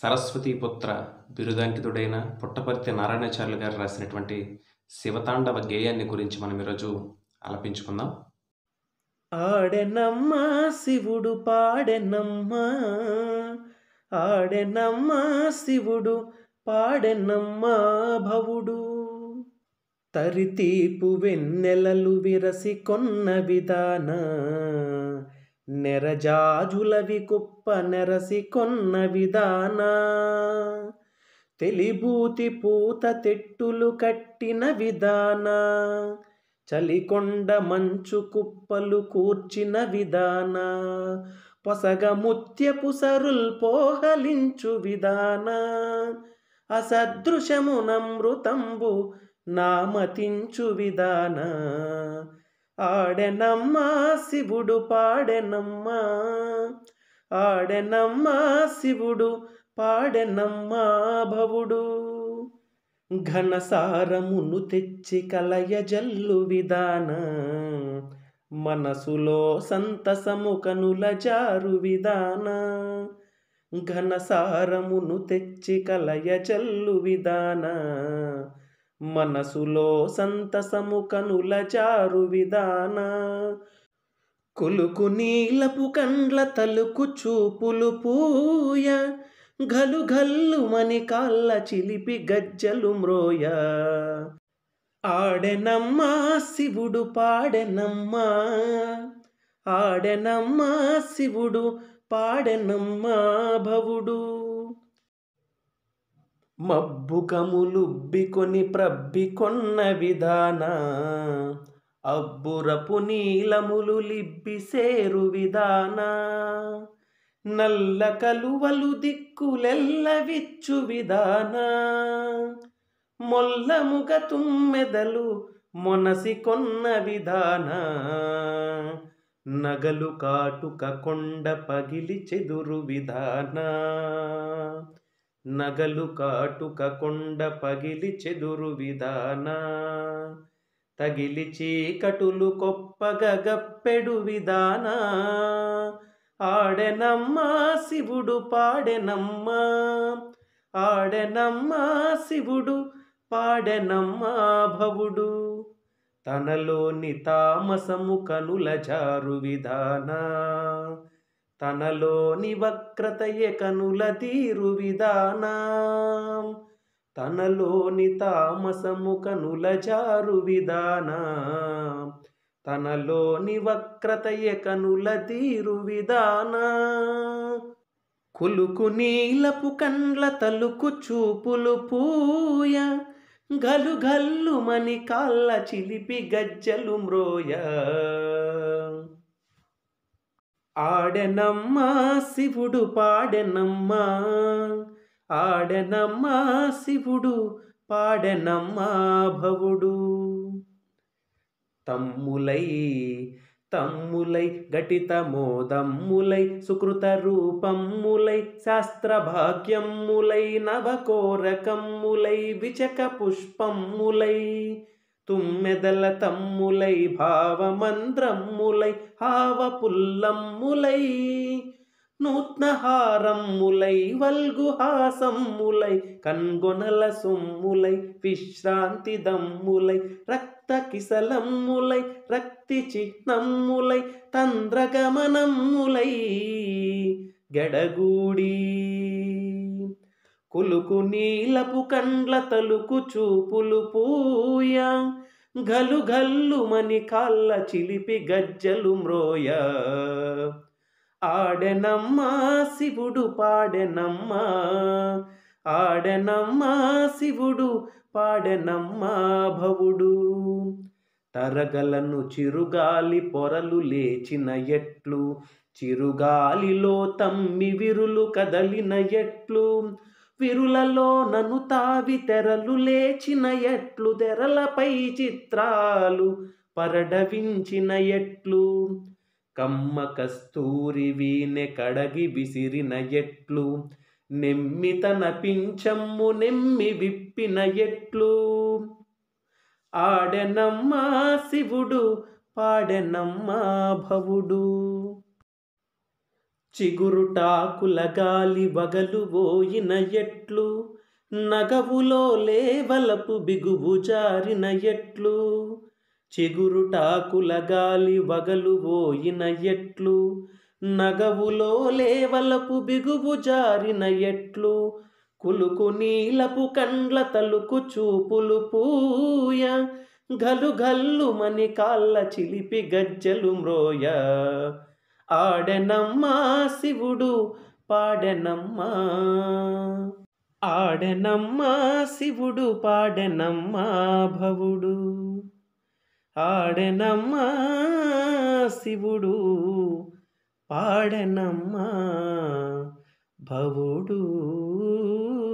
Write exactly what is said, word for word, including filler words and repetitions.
సరస్వతీపుత్ర బిరుదాంకితుడైన పుట్టపర్తి నారాయణాచార్యులు గారు రాసినటువంటి శివతాండవ గేయాన్ని గురించి మనం ఈరోజు ఆలపించుకుందాం. ఆడెనమ్మా శివుడు పాడెనమ్మా, ఆడెనమ్మా శివుడు పాడెనమ్మా భవుడు. తరితీపు వెన్నెలలు విరసి కొన్న విధాన, నెరజాజులవి కుప్ప నెరసి కొన్న విధాన. తెలిబూతి పూత తెట్టులు కట్టిన విధాన, చలికొండ మంచు కుప్పలు కూర్చిన విధాన. పొసగ ముత్యపు సరుల్ పోహలించు విధాన, అసదృశమునమృతంబు నామతించు విధాన. ఆడెనమ్మా శివుడు పాడెనమ్మా, ఆడెనమ్మా శివుడు పాడెనమ్మా భవుడు. ఘనసారమును తెచ్చి కలయజల్లు విధాన, మనసులో సంతసము కనుల జారు విధాన. ఘనసారమును తెచ్చి కలయజల్లు విధాన, మనసులో సంతసము కనుల జారు విధాన. కులుకు నీలపు కండ్ల తలుకు చూపులు పూయ, గలు గల్లు మని కాళ్ళ చిలిపి గజ్జలు మ్రోయ. ఆడెనమ్మా శివుడు పాడెనమ్మా, ఆడెనమ్మా శివుడు పాడెనమ్మా భవుడు. మబ్బు కములుబ్బికొని ప్రబ్బికొన్న విధాన, అబ్బురపు నీలములు లిబ్బి సేరు విధాన. నల్ల కలువలు దిక్కులెల్ల విచ్చు విధాన, మొల్లముగ తుమ్మెదలు మొనసి కొన్న విధాన. నగలు కాటుక కొండ పగిలి చెదురు విధాన, నగలు కాటుక కొండ పగిలి చెదురు విధాన. తగిలి చీకటులు కొప్పగా గప్పెడు విధాన. ఆడెనమ్మా శివుడు పాడెనమ్మా, ఆడెనమ్మా శివుడు పాడెనమ్మా భవుడు. తనలోని తామసము కనుల జారు విధాన, తనలోని వక్రతయే కనుల తీరు విధాన. తనలోని తామసము కనుల జారు విధాన, తనలోని వక్రతయే కనుల తీరు విధాన. కులుకు నీలపు కండ్ల తలుకు చూపులు పూయ, గలు గల్లు మని కాళ్ళ చిలిపి గజ్జలు మ్రోయ. ఆడెనమ్మా శివుడు పాడెనమ్మా, ఆడెనమ్మా శివుడు పాడెనమ్మా భవుడు. తమ్ములై తమ్ములై ఘటిత మోదమ్ములై, సుకృత రూపమ్ములై, శాస్త్ర భాగ్యమ్ములై, నవకోరకమ్ములై, విచక పుష్పమ్ములై, తుమ్మెదల తమ్ములై, భావమంద్రమ్ములై, హావ పుల్లమ్ములై, నూత్నహారమ్ములై, వల్గుహాసమ్ములై, కన్గొనల సొమ్ములై, విశ్రాంతి దమ్ములై, రక్త కిసలమ్ములై, రక్తి చిహ్నమ్ములై, తంద్రగమనమ్ములై గెడగూడి. కులుకు నీలపు కండ్ల తలుకు చూపులు పూయ, గలు గల్లు మని కాళ్ళ చిలిపి గజ్జలు మ్రోయ. ఆడెనమ్మా శివుడు పాడెనమ్మా, ఆడెనమ్మా శివుడు పాడెనమ్మా భవుడు. తరగలను చిరుగాలి పొరలు లేచిన ఎట్లు, చిరుగాలిలో తమ్మి విరులు కదలిన ఎట్లు, విరులలో నను తావి తెరలు లేచిన ఎట్లు, తెరలపై చిత్రాలు పరడవించిన ఎట్లు, కమ్మ కస్తూరి వీణె కడగి విసిరిన ఎట్లు, నెమ్మి తన పింఛమ్ము నెమ్మి విప్పిన ఎట్లు. ఆడెనమ్మా శివుడు పాడెనమ్మా భవుడు. చిగురుటాకుల గాలి వగలు పోయిన ఎట్లు, నగవులో లేవలపు బిగువు జారిన ఎట్లు. చిగురుటాకుల గాలి వగలు పోయిన ఎట్లు, నగవులో లేవలపు బిగువు జారిన ఎట్లు. కులుకు నీలపు కండ్ల తలుకు చూపులు పూయ, గలు గల్లు మని కాళ్ళ చిలిపి గజ్జలు మ్రోయ. ఆడెనమ్మా శివుడు పాడెనమ్మా, ఆడెనమ్మా శివుడు పాడెనమ్మా భవుడు. ఆడెనమ్మా శివుడు పాడెనమ్మా భవుడు.